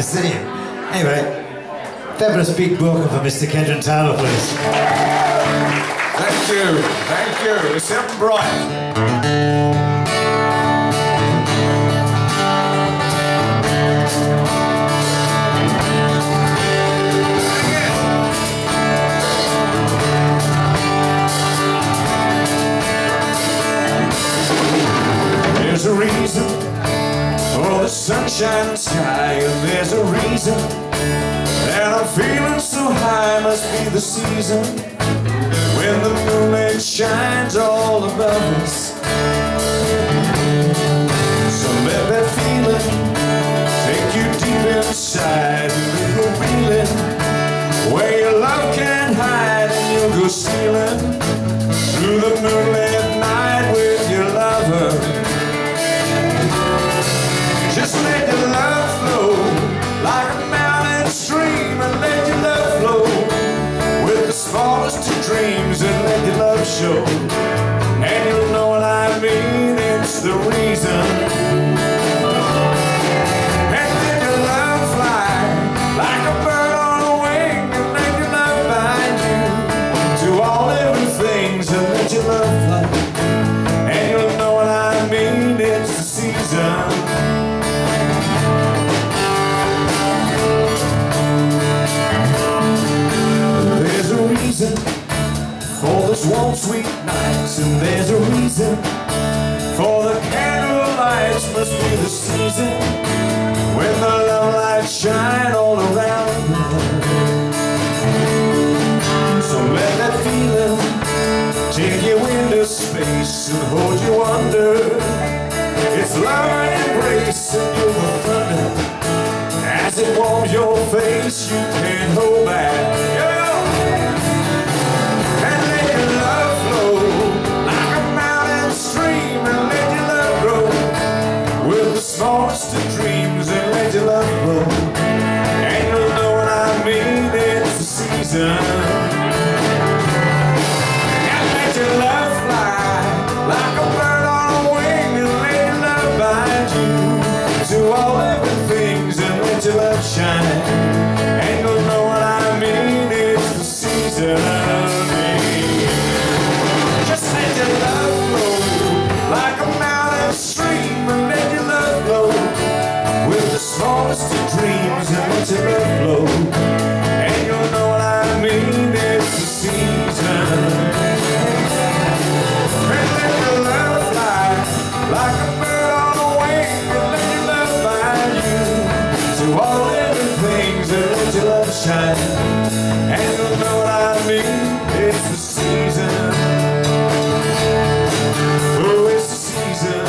city. Anyway, fabulous big welcome for Mr. Kedron Taylor, please. Thank you, thank you. It's him bright. There's a reason for the sunshine and sky, and there's a reason that I'm feeling so high. Must be the season when the moonlight shines all above us. So let that feeling take you deep inside, a little feeling where your love can't hide, and you'll go stealing through the moonlit night with your lover. Just let your love flow like a mountain stream, and let your love flow with the smallest of dreams, and let your love show, and you'll know what I mean. It's the reason. And let your love fly like a bird on a wing, and let your love bind you to all living things, and let your love fly, and you'll know what I mean. It's the season. For those warm sweet nights, and there's a reason for the candle lights. Must be the season when the love lights shine all around you. So let that feeling take you into space and hold you under its love and embrace, and you'll go thunder as it warms your face. You can't hold back. Smallest of dreams, and let your love grow, and you'll know what I mean. It's the season. And let your love fly like a bird on a wing, and let your love bind you to all living things, and let your love shine, and you'll know what I mean. It's the season of me. Just let your love flow like a mountain stream, and let your love with the smallest of dreams, and let your love flow, and you'll know what I mean. It's the season. And let your love fly like a bird on a wing, and let your love bind you to all living things, and let your love shine, and you'll know what I mean. It's the season. Oh, it's the season.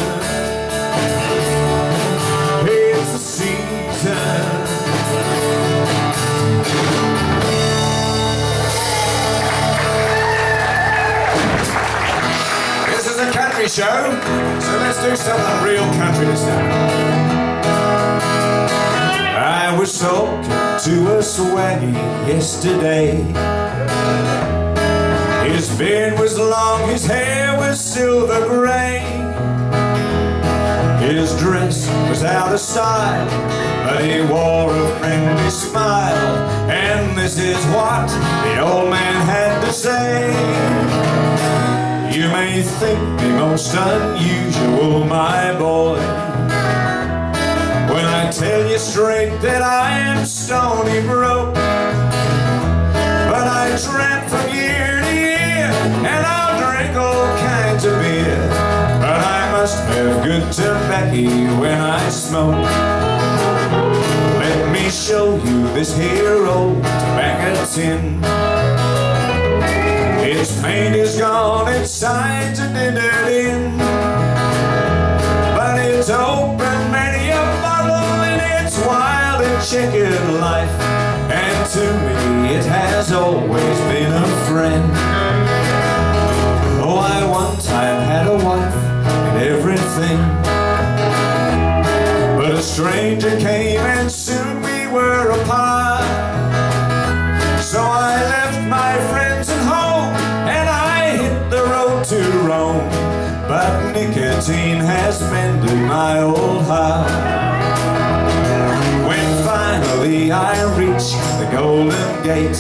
This is a country show, so let's do something real country this time. I was talking to a swaggy yesterday. His beard was long, his hair was silver gray. His dress was out of style, but he wore a friendly smile, and this is what the old man had to say. You may think me most unusual, my boy, when I tell you straight that I am stony broke. But I tramp from year to year, and I'll drink all kinds of beer, but I must have good tobacco when I smoke. Let me show you this here old tobacco tin. Its paint is gone, its sides are dinted in, but it's opened many a bottle in its wild and checkered life, and to me it has always been a friend. Oh, I one time had a wife and everything, but a stranger came and soon we were apart. So I left my friends and home, and I hit the road to Rome, but nicotine has mended my old heart. When finally Finally I reach the Golden Gate,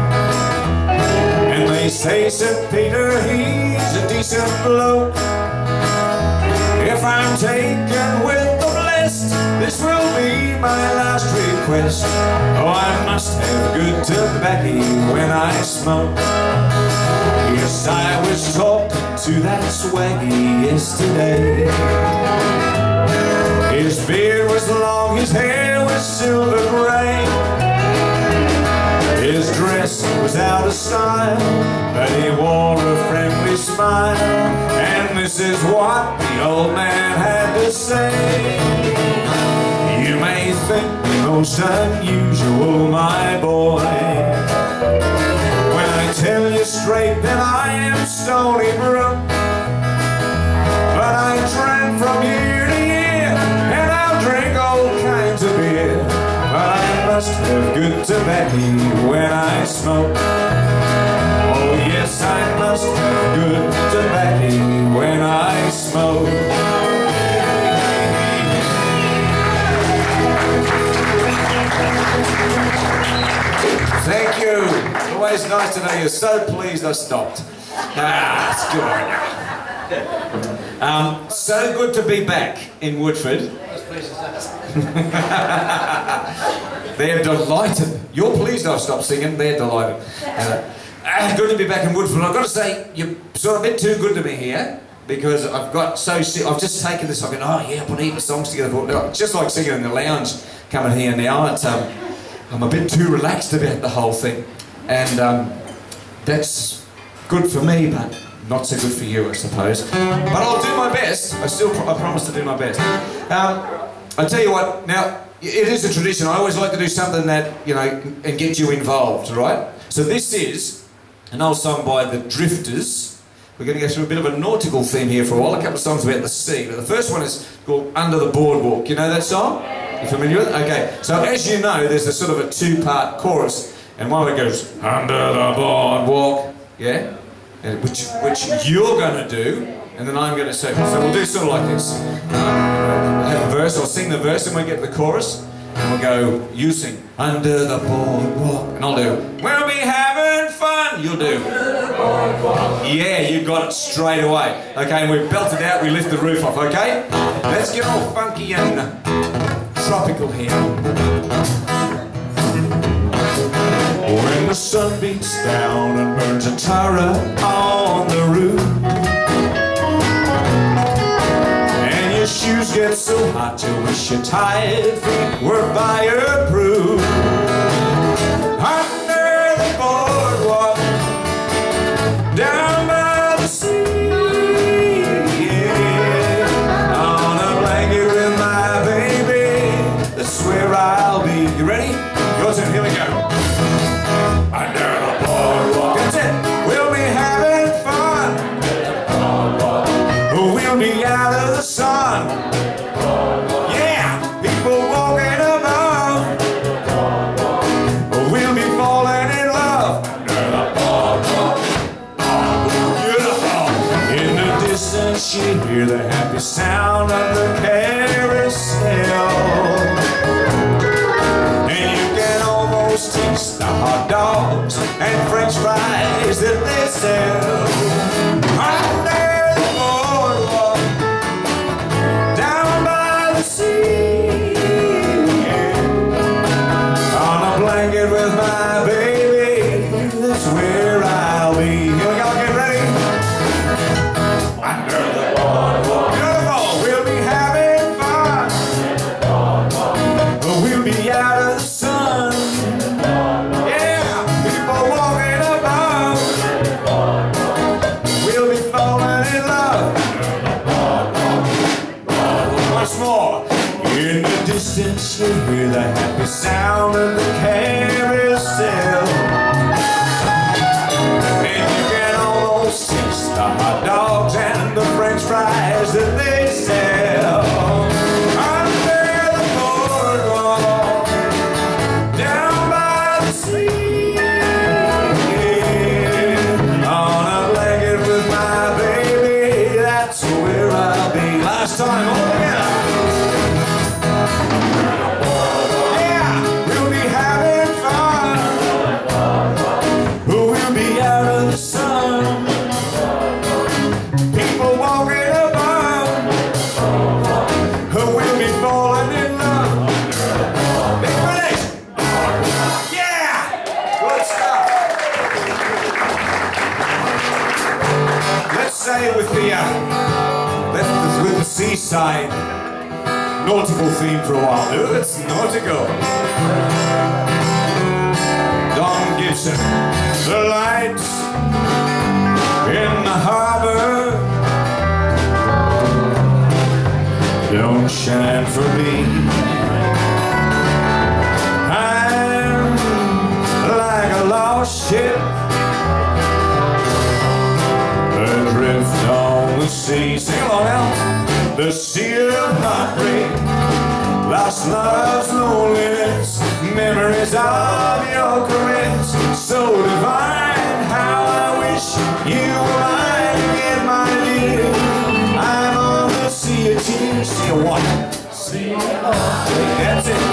and they say St. Peter, he's a decent bloke. If I'm taken with the blessed, this will be my last request. Oh, I must have good tobacco when I smoke. Yes, I was talking to that swaggy yesterday. His beard was long, his hair was silver grey. His dress was out of style, but he wore a friendly smile. And this is what the old man had to say. You may think me most unusual, my boy, when I tell you straight that I am stony broke. But I drank from year to year, and I'll drink all kinds of beer. But I must have good tobacco when I smoke. Oh yes, I must have good tobacco when I smoke. Thank you. It's always nice to know you're so pleased I stopped. It's good. So good to be back in Woodford. They're delighted. You're pleased I've stopped singing. They're delighted. Good to be back in Woodford. I've got to say, you're sort of a bit too good to me here, because I've got so sick. I've just taken this. I've been, oh yeah, put heaps of songs together. Just like singing in the lounge, coming here now. It's, I'm a bit too relaxed about the whole thing, and that's good for me, but not so good for you, I suppose. But I'll do my best. I promise to do my best. I'll tell you what. Now, it is a tradition. I always like to do something that, you know, and get you involved, right? So this is an old song by the Drifters. We're going to go through a bit of a nautical theme here for a while. A couple of songs about the sea. But the first one is called Under the Boardwalk. You know that song? You familiar with it? Okay. So as you know, there's a sort of a two-part chorus, and one of it goes under the boardwalk, yeah, which you're going to do, and then I'm going to sing. So we'll do sort of like this. I'll have a verse. I'll sing the verse, and we'll get the chorus, and we'll go. You sing under the boardwalk, and I'll do we'll be having fun. You'll do. Yeah, you got it straight away. Okay, and we belt it out. We lift the roof off. Okay, let's get all funky and tropical here. When the sun beats down and burns a tara on the roof, and your shoes get so hot you wish your tired feet were fireproof. Under the boardwalk, down by the sea, yeah, on a blanket with my baby, that's where I'll be. You ready? Your turn, here we go. Under the boardwalk, that's it. We'll be having fun. We'll be out of the sun. Yeah, people walking about. We'll be falling in love. Under the boardwalk. Oh, beautiful. In the distance you hear the happy sound of the carousel, and you can almost taste the hot dogs and French fries that they sell. Under the boardwalk, down by the sea, yeah, on a blanket with my baby, that's where I'll be. Here we go, get ready. Under the boardwalk, beautiful. We'll be having fun. We'll be out of the sun. Yeah, people walking about. We'll be falling in love. Once more. In the distance you hear the happy sound of the carousel, and you can almost taste the hot dogs and the French fries that they sell. Under the boardwalk, down by the sea, yeah, on a blanket with my baby, that's where I'll be. Last time, all together. Yeah. Yeah, left us with the seaside. Nautical theme for a while. Oh, it's nautical. Don Gibson. The lights in the harbor don't shine for me. I'm like a lost ship adrift on the sea. Sing along now. The sea of heartbreak, lost love's loneliness, memories of your caress, so divine. How I wish you were mine again, my dear. I'm on the sea of tears. Sea of what? Sea of heartbreak. That's it.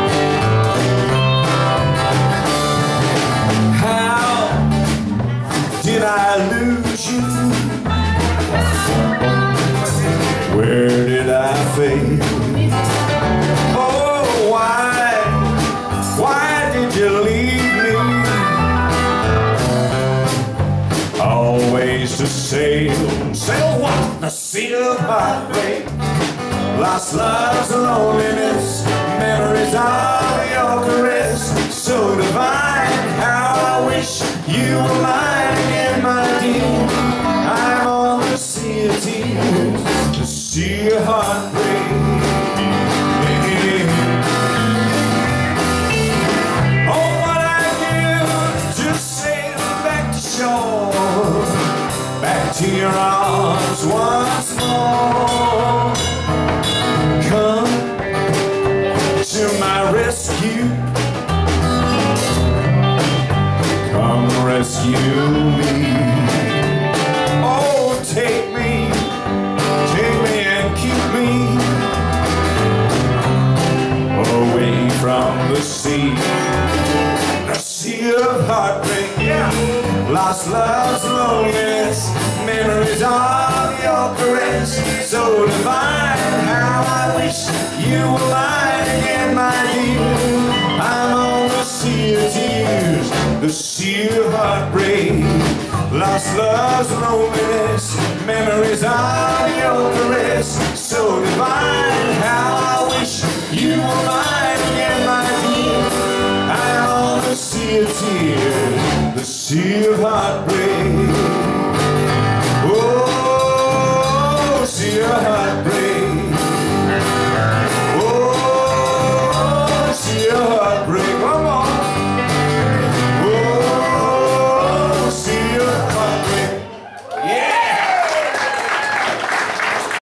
How did I lose you? Where did I fail? Oh, why did you leave me? Always to sail, sail what? The sea of heartbreak, lost love's loneliness, memories of your caress, so divine. How I wish you were mine again, my dear. I'm on the sea of tears, the sea of heartbreak. Oh, what I'd give to sail back to shore, back to your arms once more. Come to my rescue, come rescue me. Oh, take me and keep me away from the sea of heartbreak, yeah. Lost love's loneliness, memories of your caress, so divine. How I wish you were mine again, my dear. I'm on the sea of tears, the sea of heartbreak, lost love's loneliness, memories of your caress, so divine. How I wish you were mine.